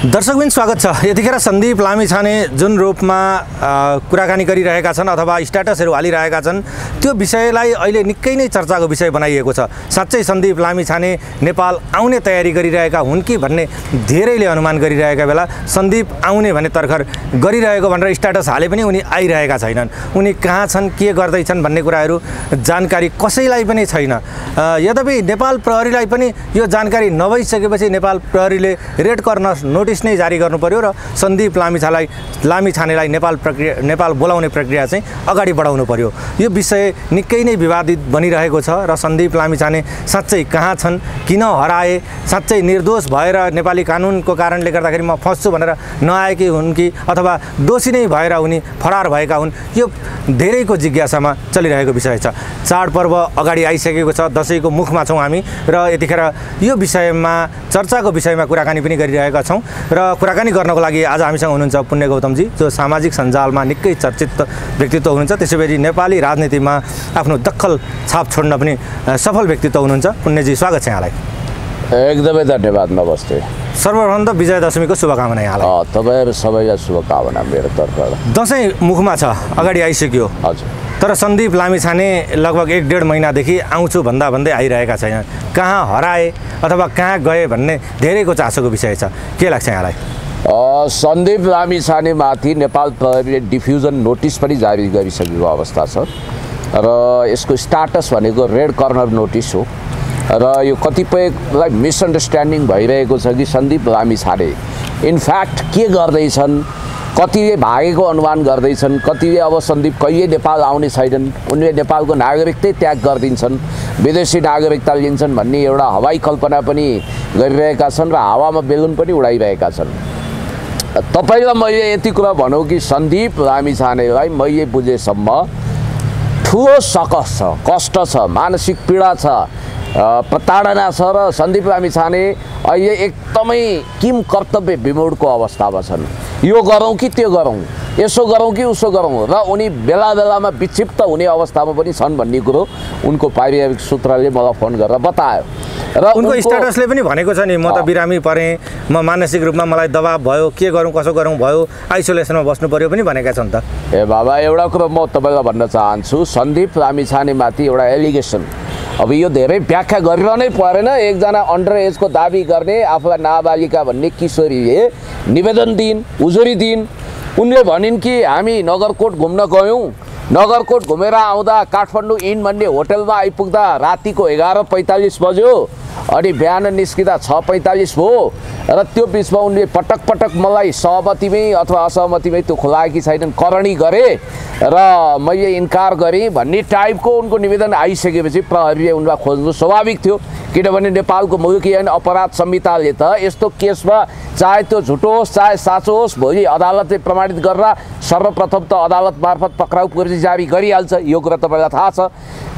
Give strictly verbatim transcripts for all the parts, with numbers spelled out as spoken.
दर्शकबिन स्वागत छ। यतिखेर सन्दीप लामिछाने जुन रूपमा कुराकानी गरिरहेका छन् अथवा स्ट्याटसहरू हालिरहेका छन् त्यो विषयलाई अहिले निकै नै चर्चाको विषय बनाइएको छ। साँच्चै सन्दीप लामिछाने नेपाल आउने तयारी गरिरहेका हुन् कि भन्ने धेरैले अनुमान गरिरहेका बेला सन्दीप आउने भन्ने तर्खर गरिरहेको भनेर स्ट्याटस हाले पनि उनी आइरहेका छैनन्। उनी कहाँ छन्, के गर्दैछन् भन्ने कुराहरू जानकारी कसैलाई पनि छैन। यद्यपि नेपाल प्रहरीलाई पनि यो जानकारी नभइसकेपछि नेपाल प्रहरीले रेड कर्नर नोटिस नै जारी गर्नु पर्यो र सन्दीप लामिछालाई लामिछानेलाई नेपाल प्रक्रिया नेपाल बोलाउने प्रक्रिया चाहिँ अगाडि बढाउनु पर्यो। यो विषय निकै नै विवादित बनिरहेको छ र सन्दीप लामिछाने साँच्चै कहाँ छन्, किन हराए, साँच्चै निर्दोष भएर नेपाली कानुनको कारणले गर्दाखेरि म फस्छु भनेर नआएकी हुन् कि अथवा दोषी नै भएर उनी फरार भएका हुन्, यो धेरैको जिज्ञासामा चलिरहेको विषय छ। चाडपर्व अगाडि आइसकेको छ, दसैँको मुखमा छौँ हामी र यतिखेर यो विषयमा चर्चाको विषयमा कुराकानी पनि गरिरहेका छौँ र कुराकानी गर्नको लागि आज हामीसँग हुनुहुन्छ पुण्य गौतमजी, जो सामाजिक सञ्जालमा निकै चर्चित व्यक्तित्व हुनुहुन्छ। त्यसैगरी नेपाली राजनीतिमा आफ्नो दखल छाप छोड्न पनि सफल व्यक्तित्व हुनुहुन्छ। पुण्यजी, स्वागत छ यहाँलाई। एकदमै धन्यवाद। नमस्ते। सर्वप्रथम त विजय दशमीको शुभकामना यहाँलाई। तपाईँहरू सबैलाई शुभकामना मेरो तर्फबाट। दसैँ मुखमा छ, अगाडि आइसक्यो। हजुर। तर सन्दीप लामिछाने लगभग एक डेढ महिनादेखि आउँछु भन्दा भन्दै आइरहेका छैनन्। कहाँ हराए अथवा कहाँ गए भन्ने धेरैको चासोको विषय छ। के लाग्छ यहाँलाई? सन्दीप लामिछानेमाथि नेपाल प्रहरीले डिफ्युजन नोटिस पनि जारी गरिसकेको अवस्था छ र यसको स्टाटस भनेको रेड कर्नर नोटिस हो र यो कतिपयलाई मिसअन्डरस्ट्यान्डिङ भइरहेको छ कि सन्दीप लामिछाने इनफ्याक्ट के गर्दैछन्, कतिले भागेको अनुमान गर्दैछन्, कतिले अब सन्दीप कहिले नेपाल आउने छैनन्, उनले नेपालको नागरिकतै त्याग गरिदिन्छन्, विदेशी नागरिकता लिन्छन् भन्ने एउटा हवाई कल्पना पनि गरिरहेका छन् र हावामा बेलुन पनि उडाइरहेका छन्। तपाईँलाई मैले यति कुरा भनौँ कि सन्दीप लामिछानेलाई मैले बुझेसम्म ठुलो सकस छ, कष्ट छ, मानसिक पीडा छ, प्रताडना छ र सन्दीप लामिछाने अहिले एकदमै किम कर्तव्य विमूढको अवस्थामा छन्। यो गरौँ कि त्यो गरौँ, यसो गरौँ कि उसो गरौँ र उनी बेला बेलामा विक्षिप्त हुने अवस्थामा पनि छन् भन्ने कुरो उनको पारिवारिक सूत्रले मलाई फोन गरेर बतायो र उनको स्ट्याटसले पनि भनेको छ नि, म त बिरामी परेँ, म मानसिक रूपमा मलाई दबाब भयो, के गरौँ कसो गरौँ भयो, आइसोलेसनमा बस्नु पर्यो पनि भनेका छन् त। ए बाबा, एउटा कुरो म तपाईँलाई भन्न चाहन्छु, सन्दीप लामिछानेमाथि एउटा एलिगेसन, अब यो धेरै व्याख्या गरिरहनै परेन। एकजना अन्डर एजको दाबी गर्ने, आफूलाई नाबालिका भन्ने किशोरीले निवेदन दिइन्, उजुरी दिइन्। उनले भनिन् कि हामी नगरकोट घुम्न गयौँ, नगरकोट घुमेर आउँदा काठमाडौँ इन भन्ने होटलमा आइपुग्दा रातिको एघार पैँतालिस बज्यो, अनि बिहान निस्किँदा छ पैँतालिस भयो र त्यो बिचमा उनले पटक पटक मलाई सहमतिमै अथवा असहमतिमै त्यो खुलाएकी छैनन् करणी गरे र मैले इन्कार गरेँ भन्ने टाइपको उनको निवेदन आइसकेपछि प्रहरीले उनलाई खोज्नु स्वाभाविक थियो, किनभने नेपालको मुलुकी ऐन अपराध संहिताले त यस्तो केसमा चाहे त्यो झुटो होस् चाहे साँचो होस्, भोलि अदालतले प्रमाणित गरेर सर्वप्रथम त अदालत मार्फत पक्राउ पर्ची जारी गरिहाल्छ। यो कुरा तपाईँलाई थाहा छ।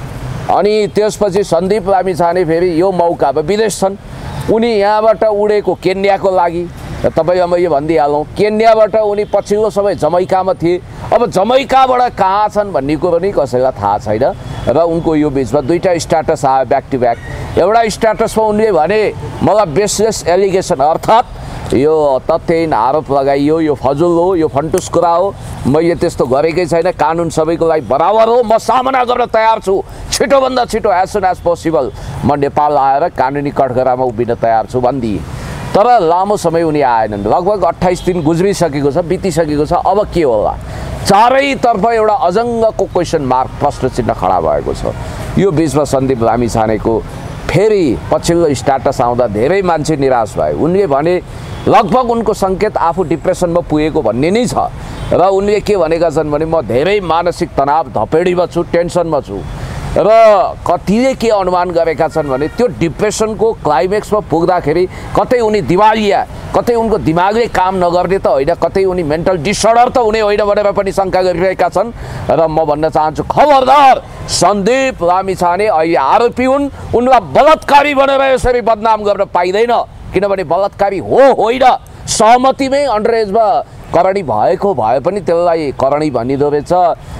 अनि त्यसपछि सन्दीप लामिछाने फेरि यो मौकामा विदेश छन्। उनी यहाँबाट उडेको केन्याको लागि, तपाईँलाई मैले भनिदिइहालौँ, केन्याबाट उनी पछिल्लो समय जमैकामा थिए। अब जमैकाबाट कहाँ छन् भन्ने कुरो पनि कसैलाई थाहा छैन र उनको यो बिचमा दुईवटा स्ट्याटस आयो ब्याक टु ब्याक। एउटा स्ट्याटसमा उनले भने मलाई बेसलेस एलिगेसन, अर्थात् यो तथ्यहीन आरोप लगाइयो, यो फजुल हो, यो फन्टुस कुरा हो, मैले त्यस्तो गरेकै छैन, कानुन सबैको लागि बराबर हो, म सामना गर्न तयार छु, छिटोभन्दा छिटो एज सुन एज पोसिबल म नेपाल आएर कानुनी कठघरामा उभिन तयार छु भनिदिए। तर लामो समय उनी आएनन्। लगभग अट्ठाइस दिन गुज्रिसकेको छ, बितिसकेको छ। अब के होला? चारैतर्फ एउटा अजङ्गको क्वेसन मार्क, प्रश्न चिन्ह खडा भएको छ। यो बिचमा सन्दीप लामिछानेको फेरि पछिल्लो स्ट्याटस आउँदा धेरै मान्छे निराश भए। उनले भने लगभग उनको सङ्केत आफू डिप्रेसनमा पुगेको भन्ने नै छ र उनले के भनेका छन् भने म धेरै मानसिक तनाव धपेडीमा छु, टेन्सनमा छु र कतिले के अनुमान गरेका छन् भने त्यो डिप्रेसनको क्लाइमेक्समा पुग्दाखेरि कतै उनी दिवालिया, कतै उनको दिमागले काम नगर्ने त होइन, कतै उनी मेन्टल डिसअर्डर त हुने होइन भनेर पनि शङ्का गरिरहेका छन्। र म भन्न चाहन्छु, खबरदार, सन्दीप लामिछाने अहिले आरोपी हुन्, उनलाई बलात्कारी भनेर यसरी बदनाम गर्न पाइँदैन, किनभने बलात्कारी हो होइन, सहमतिमै अन्डर एजमा करणी भएको भए पनि त्यसलाई करणी भनिँदो रहेछ,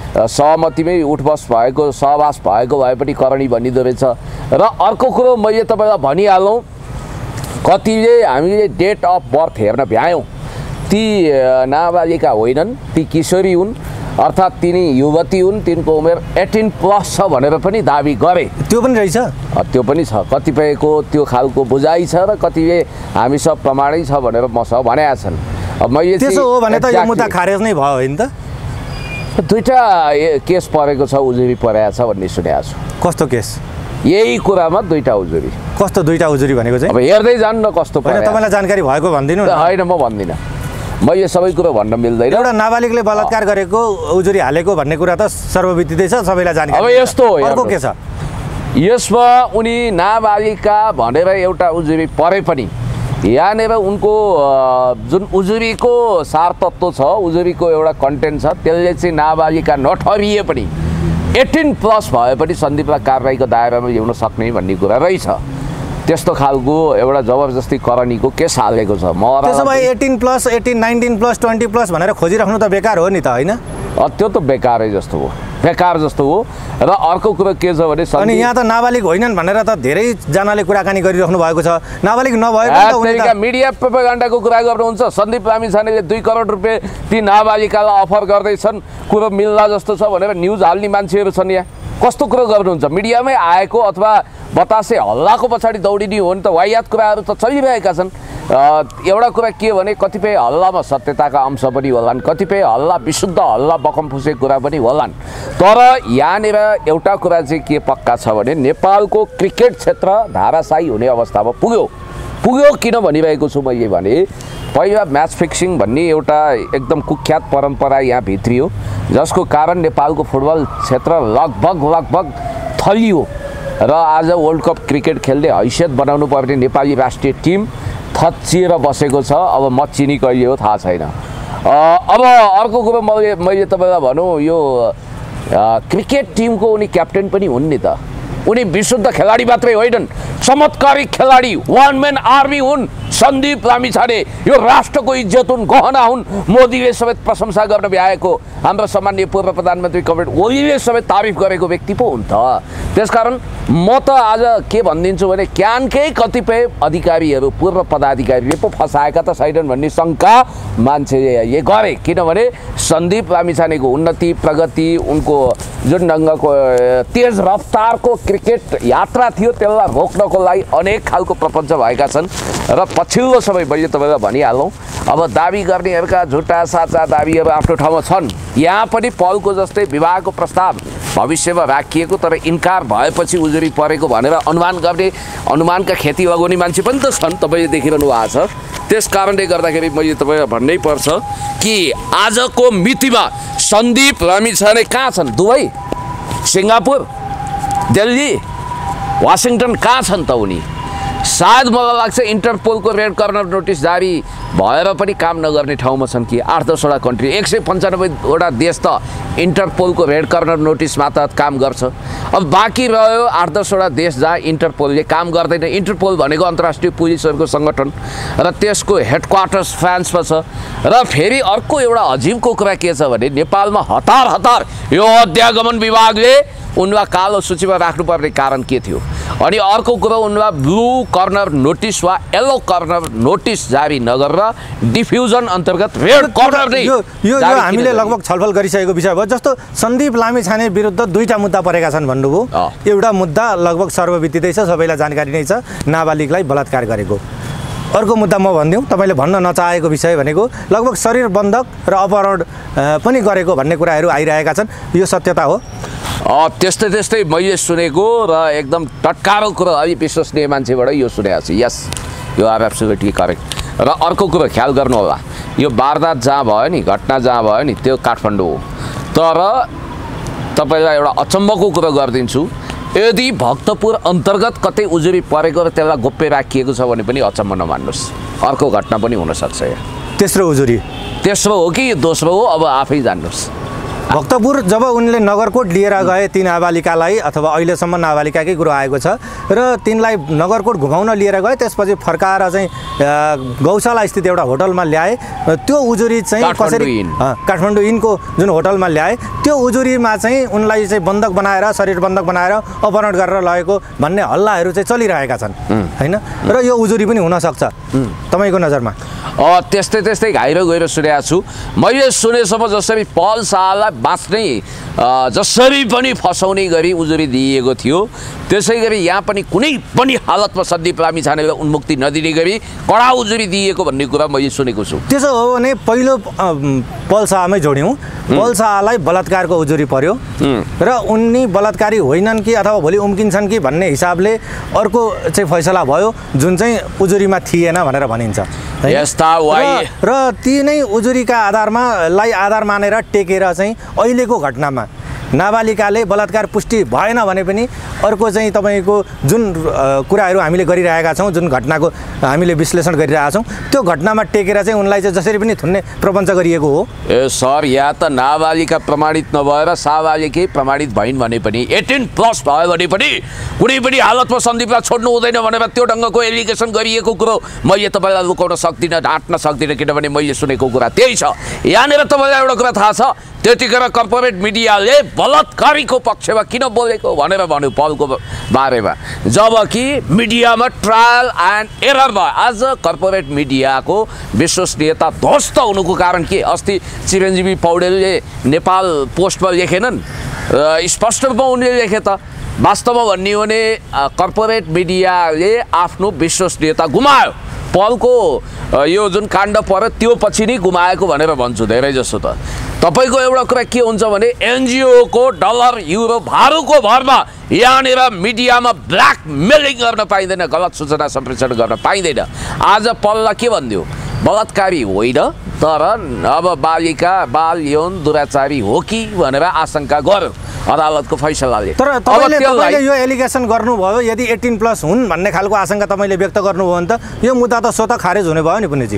सहमतिमै उठबस भएको सहवास भएको भए पनि करणी भनिँदो रहेछ। र अर्को कुरो मैले तपाईँलाई भनिहालौँ, कतिले हामीले डेट अफ बर्थ हेर्न भ्यायौँ ती नाबालिका होइनन्, ती किशोरी हुन्, अर्थात् तिनी युवती हुन्, तिनको उमेर एटिन प्लस छ भनेर पनि दाबी गरे। त्यो पनि रहेछ, त्यो पनि छ। कतिपयको त्यो खालको बुझाइ छ र कतिले हामी सब प्रमाणै छ भनेर मसँग भनेका छन्। अब मैले त्यसो हो भने त यो मुद्दा खारेज नै भयो होइन त? दुईटा केस परेको छ, उजुरी परेको छ भन्ने सुनेको छु। कस्तो केस? यही कुरामा दुईटा उजुरी। कस्तो दुईटा उजुरी भनेको चाहिँ? अब हेर्दै जानु न कस्तो पऱ्यो। तपाईँलाई जानकारी भएको भनिदिनु न। होइन म भन्दिनँ, मैले सबै कुरो भन्न मिल्दैन। एउटा नाबालिगले बलात्कार गरेको उजुरी हालेको भन्ने कुरा त सर्वविदितै छ, सबैलाई जानकारी। अब यस्तो हो, अर्को के छ यसमा उनी नाबालिका भनेर एउटा उजुरी परे पनि यहाँनिर उनको जुन उजुरीको सार तत्त्व छ, उजुरीको एउटा कन्टेन्ट छ, त्यसले चाहिँ नाबालिका नठहरिए पनि एटिन प्लस भए पनि सन्दीपलाई कारबाहीको दायरामा ल्याउन सक्ने भन्ने कुरा रहेछ। त्यस्तो खालको एउटा जबरजस्ती करनीको केस हालेको छ। म त्यसो भए eighteen plus eighteen nineteen plus twenty plus भनेर खोजिराख्नु त बेकार हो नि त, होइन? त्यो त बेकारै जस्तो हो, बेकार जस्तो हो। र अर्को कुरो के छ भने अनि यहाँ त नाबालिग होइनन् भनेर त धेरैजनाले कुराकानी गरिराख्नु भएको छ। नाबालिग नभएको मिडिया प्रोपागान्डाको कुरा गर्नुहुन्छ। सन्दीप लामिछानेले दुई करोड रुपियाँ ती नाबालिकालाई अफर गर्दैछन्, कुरो मिल्ला जस्तो छ भनेर न्युज हाल्ने मान्छेहरू छन्। यहाँ कस्तो कुरो गर्नुहुन्छ? मिडियामै आएको अथवा बतासे हल्लाको पछाडि दौडिने हो नि त, वाहियात कुराहरू त चलिरहेका छन्। एउटा कुरा के भने कतिपय हल्लामा सत्यताका अंश पनि होलान्, कतिपय हल्ला विशुद्ध हल्ला बकमफुसे कुरा पनि होलान्। तर यहाँनिर एउटा कुरा चाहिँ के पक्का छ भने नेपालको क्रिकेट क्षेत्र धाराशायी हुने अवस्थामा पुग्यो। पुग्यो किन भनिरहेको छु मैले भने पहिला म्याच फिक्सिङ भन्ने एउटा एकदम कुख्यात परम्परा यहाँ भित्रियो, जसको कारण नेपालको फुटबल क्षेत्र लगभग लगभग थलियो र आज वर्ल्ड कप क्रिकेट खेल्ने हैसियत बनाउनु पर्ने नेपाली राष्ट्रिय टिम थच्चिएर बसेको छ। अब मच्चिनी कहिले हो थाहा छैन। अब अर्को कुरो मैले मैले तपाईँलाई भनौँ, यो क्रिकेट टिमको उनी क्याप्टेन पनि हुन् नि त। उनी विशुद्ध खेलाडी मात्रै होइनन्, चमत्कारिक खेलाडी, वान म्यान आर्मी हुन्। सन्दीप लामिछाने यो राष्ट्रको इज्जत हुन्, गहना हुन्। मोदीले समेत प्रशंसा गर्न भ्याएको, हाम्रो सम्माननीय पूर्व प्रधानमन्त्री कमरेड ओलीले समेत तारिफ गरेको व्यक्ति पो हुन् त। त्यसकारण म त आज के भनिदिन्छु भने क्यानकै कतिपय अधिकारीहरू, पूर्व पदाधिकारीले पो फसाएका त छैनन् भन्ने शङ्का मान्छेले गरे। किनभने सन्दीप लामिछानेको उन्नति, प्रगति, उनको जुन ढङ्गको तेज रफ्तारको क्रिकेट यात्रा थियो त्यसलाई रोक्नको लागि अनेक खालको प्रपञ्च भएका छन्। र पछिल्लो समय मैले तपाईँलाई भनिहालौँ, अब दाबी गर्नेहरूका झुटा साचा दाबीहरू आफ्नो ठाउँमा छन्। यहाँ पनि पलको जस्तै विवाहको प्रस्ताव भविष्यमा राखिएको तर इन्कार भएपछि उजुरी परेको भनेर अनुमान गर्ने, अनुमानका खेती लगाउने मान्छे पनि त छन्, तपाईँले देखिरहनु भएको छ। त्यस कारणले गर्दाखेरि मैले तपाईँलाई भन्नै पर्छ कि आजको मितिमा सन्दीप लामिछाने कहाँ छन्? दुबई, सिङ्गापुर, दिल्ली, वासिङटन कहाँ छन् त उनी? सायद मलाई लाग्छ इन्टरपोलको रेड कर्नर नोटिस जारी भएर पनि काम नगर्ने ठाउँमा छन् कि आठ दसवटा कन्ट्री, एक सय पन्चानब्बेवटा देश त इन्टरपोलको रेड कर्नर नोटिस मार्फत काम गर्छ। अब बाँकी रह्यो आठ दसवटा देश जहाँ इन्टरपोलले काम गर्दैन। इन्टरपोल भनेको अन्तर्राष्ट्रिय पुलिसहरूको सङ्गठन र त्यसको हेडक्वार्टर्स फ्रान्समा छ। र फेरि अर्को एउटा अजिबको कुरा के छ भने नेपालमा हतार हतार यो अध्यागमन विभागले उनलाई कालो सूचीमा राख्नुपर्ने कारण के थियो? अनि अर्को कुरो उनलाई ब्लू कर्नर नोटिस वा येलो कर्नर नोटिस जारी नगरेर डिफ्युजन अन्तर्गत रेड कर्नर नै यो यो हामीले लगभग छलफल गरिसकेको विषय भयो। जस्तो सन्दीप लामिछाने विरुद्ध दुईटा मुद्दा परेका छन् भन्नुभयो। एउटा मुद्दा लगभग सर्वविदितै छ, सबैलाई जानकारी नै छ, नाबालिगलाई बलात्कार गरेको। अर्को मुद्दा म भनिदिउँ, तपाईँले भन्न नचाहेको विषय भनेको लगभग शरीर बन्धक र अपहरण पनि गरेको भन्ने कुराहरू आइरहेका छन्। यो सत्यता हो? त्यस्तै त्यस्तै मैले सुनेको र एकदम टटकारो कुरो अलि विश्वसनीय मान्छेबाट यो सुनेको छु। यस, यो आर एब्सोल्युटली करेक्ट। र अर्को कुरो ख्याल गर्नु होला, यो वारदात जहाँ भयो नि, घटना जहाँ भयो नि, त्यो काठमाडौँ हो। तर तपाईँलाई एउटा अचम्मको कुरो गरिदिन्छु, यदि भक्तपुर अन्तर्गत कतै उजुरी परेको र त्यसलाई गोप्य राखिएको छ भने पनि अचम्म नमान्नुहोस्, अर्को घटना पनि हुनसक्छ। यहाँ तेस्रो उजुरी, तेस्रो हो कि दोस्रो हो अब आफै जान्नुहोस्। भक्तपुर जब उनले नगरकोट लिएर गए ती नाबालिकालाई अथवा अहिलेसम्म नाबालिकाकै कुरो आएको छ र तिनलाई नगरकोट घुमाउन लिएर गए त्यसपछि फर्काएर चाहिँ गौशाला स्थित एउटा होटलमा ल्याए त्यो उजुरी चाहिँ कसरी काठमाडौँ इनको जुन होटलमा ल्याए त्यो उजुरीमा चाहिँ उनलाई चाहिँ बन्धक बनाएर शरीर बन्धक बनाएर अपहरण गरेर लगेको भन्ने हल्लाहरू चाहिँ चलिरहेका छन् हैन र यो उजुरी पनि हुनसक्छ तपाईँको नजरमा त्यस्तै त्यस्तै घाइरो गएर सुनेको छु मैले सुनेसम्म जसरी पल शाहलाई बाँच्नै जसरी पनि फसाउने गरी उजुरी दिएको थियो त्यसै गरी यहाँ पनि कुनै पनि हालतमा सन्दीप लामिछानेलाई उन्मुक्ति नदिने गरी कडा उजुरी दिएको भन्ने कुरा मैले सुनेको छु। त्यसो हो भने पहिलो पल शाहमै जोड्यौँ पल शाहलाई बलात्कारको उजुरी पर्यो र उनी बलात्कारी होइनन् कि अथवा भोलि उम्किन्छन् कि भन्ने हिसाबले अर्को चाहिँ फैसला भयो जुन चाहिँ उजुरीमा थिएन भनेर भनिन्छ र ती नै उजुरीका आधारमा लाई आधार मानेर टेकेर चाहिँ अहिलेको घटनामा नाबालिकाले बलात्कार पुष्टि भएन भने पनि अर्को चाहिँ तपाईँको जुन कुराहरू हामीले गरिरहेका छौँ जुन घटनाको हामीले विश्लेषण गरिरहेका छौँ त्यो घटनामा टेकेर चाहिँ उनलाई चाहिँ जसरी पनि थुन्ने प्रपञ्च गरिएको हो। ए सर यहाँ त नाबालिका प्रमाणित नभएर साबालिकै प्रमाणित भइन् भने पनि एटिन प्लस भयो भने पनि कुनै पनि हालतमा सन्दीपलाई छोड्नु हुँदैन भनेर त्यो ढङ्गको एलिगेसन गरिएको कुरो मैले तपाईँलाई लुकाउन सक्दिनँ ढाँट्न सक्दिनँ किनभने मैले सुनेको कुरा त्यही छ। यहाँनिर तपाईँलाई एउटा कुरा थाहा छ त्यतिखेर कर्पोरेट मिडियाले बलात्कारीको पक्षमा किन बोलेको भनेर भन्यो पलको बारेमा जबकि मिडियामा ट्रायल एन्ड एरर भयो। आज कर्पोरेट मिडियाको विश्वसनीयता ध्वस्त हुनुको कारण के अस्ति चिरञ्जीवी पौडेलले नेपाल पोस्टमा लेखेनन् स्पष्ट रूपमा उनले लेखे त वास्तवमा भन्ने हो भने कर्पोरेट मिडियाले आफ्नो विश्वसनीयता गुमायो पलको यो जुन काण्ड पर्यो त्यो पछि नै गुमाएको भनेर भन्छु धेरै जसो त। तपाईको एउटा कुरा के हुन्छ भने एनजिओको डलर युरो भारूको भरमा यहाँनिर मिडियामा ब्ल्याकमेलिङ गर्न पाइँदैन गलत सूचना सम्प्रेषण गर्न पाइँदैन। आज पललाई के भनिदियो बलात्कारी होइन तर अब बालिका बाल यौन दुराचारी हो कि भनेर आशंका गर्यो अदालतको फैसलाले। तर तपाईले तपाईले यो एलिगेसन गर्नुभयो यदि एटिन प्लस हुन् भन्ने खालको आशंका तपाईले व्यक्त गर्नुभयो भने त यो मुद्दा त स्वतः खारेज हुने भयो नि पुण्यजी।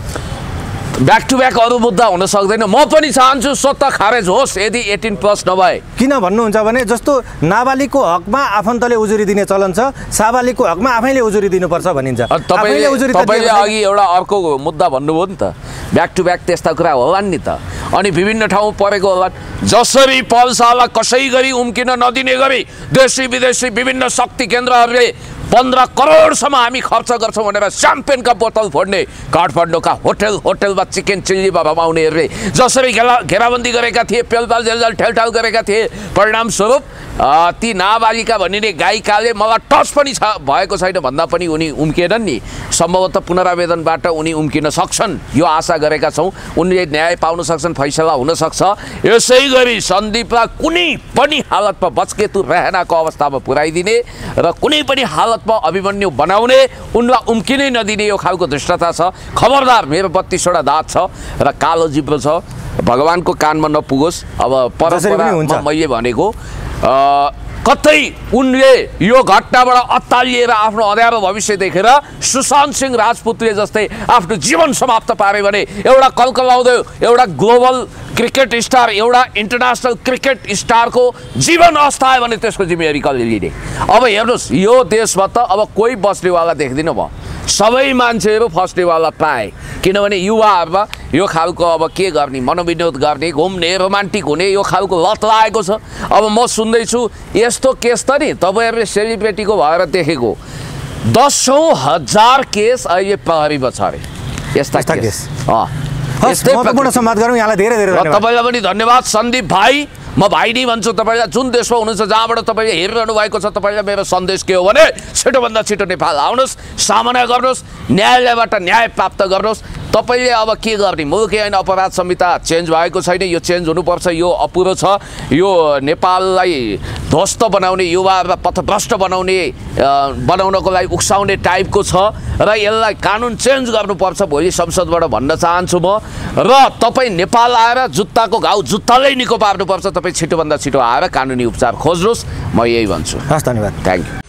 ब्याक टु ब्याक अरू मुद्दा हुन सक्दैन। म पनि चाहन्छु स्वतः खारेज होस् यदि एटिन प्लस नभए। किन भन्नुहुन्छ भने जस्तो नाबालिगको हकमा आफन्तले उजुरी दिने चलन छ साबालिगको हकमा आफैले उजुरी दिनुपर्छ भनिन्छ। तपाईले तपाईले अघि एउटा अर्को मुद्दा भन्नुभयो नि त ब्याक टु ब्याक त्यस्ता कुरा होलान् नि त अनि विभिन्न ठाउँ परेको होला जसरी पल शाहलाई कसै गरी उम्किन नदिने गरी देशी विदेशी विभिन्न शक्ति केन्द्रहरूले पन्ध्र करोडसम्म हामी खर्च गर्छौँ भनेर स्याम्पेनका बोतल फोड्ने काठमाडौँका होटल होटलमा चिकन चिल्लीमा रमाउनेहरूले जसरी घेरा घेराबन्दी गरेका थिए पेलपाल जेलजाल ठेलठाल गरेका थिए परिणामस्वरूप ती नाबालिका भनिने गायिकाले मलाई टच पनि छ भएको छैन भन्दा पनि उनी उम्किएनन् नि सम्भवतः पुनरावेदनबाट उनी उम्किन सक्छन् यो आशा गरेका छौँ। उनले न्याय पाउन सक्छन् फैसला हुनसक्छ। यसै गरी सन्दीपलाई कुनै पनि हालतमा बचकेतु रहेनाको अवस्थामा पुर्याइदिने र कुनै पनि हालतमा अभिमन्यु बनाउने उनलाई उम्किनै नदिने यो खालको धृष्टता छ। खबरदार मेरो बत्तीसवटा दाँत छ र कालो जिब्रो छ भगवानको कानमा नपुगोस्। अब परम्परा मैले भनेको कतै उनले यो घटनाबाट अत्तालिएर आफ्नो अँध्यारो भविष्य देखेर सुशान्त सिंह राजपुतले जस्तै आफ्नो जीवन समाप्त पारे भने एउटा कलकलाउँदै एउटा ग्लोबल क्रिकेट स्टार एउटा इन्टरनेसनल क्रिकेट स्टारको जीवन अस्तायो भने त्यसको जिम्मेवारी कसले लिने। अब हेर्नुहोस् यो देशमा त अब कोही बस्नेवाला देख्दिनँ म सबै मान्छेहरू फस्नेवाला पाए किनभने युवाहरूमा यो खालको अब के गर्ने मनोविनोद गर्ने घुम्ने रोमान्टिक हुने यो खालको लत लागेको छ। अब म सुन्दैछु यस्तो केस त नि तपाईँहरूले सेलिब्रेटीको भएर देखेको दसौँ हजार केस अहिले प्रहरीमा छ अरे यस्ता केस। महत्त्वपूर्ण संवाद गरौँ यहाँलाई धेरै धेरै धन्यवाद। तपाईँलाई पनि धन्यवाद सन्दीप भाइ। म भाइ नै भन्छु तपाईँलाई जुन देशमा हुनुहुन्छ जहाँबाट तपाईँले हेरिरहनु भएको छ तपाईँलाई मेरो सन्देश के हो भने छिटोभन्दा छिटो नेपाल आउनुहोस् सामना गर्नुहोस् न्यायालयबाट न्याय प्राप्त गर्नुहोस्। तपाईँले अब के गर्ने मुलुकी ऐन अपराध संहिता चेन्ज भएको छैन यो चेन्ज हुनुपर्छ यो अपुरो छ यो नेपाललाई ध्वस्त बनाउने युवाहरूलाई पथभ्रष्ट बनाउने बनाउनको लागि उक्साउने टाइपको छ र यसलाई कानुन चेन्ज गर्नुपर्छ भोलि संसदबाट भन्न चाहन्छु म। र तपाईँ नेपाल आएर जुत्ताको घाउ जुत्ताले निको पार्नुपर्छ। तपाईँ छिटोभन्दा छिटो आएर कानुनी उपचार खोज्नुहोस् म यही भन्छु। हस् धन्यवाद। Thank you.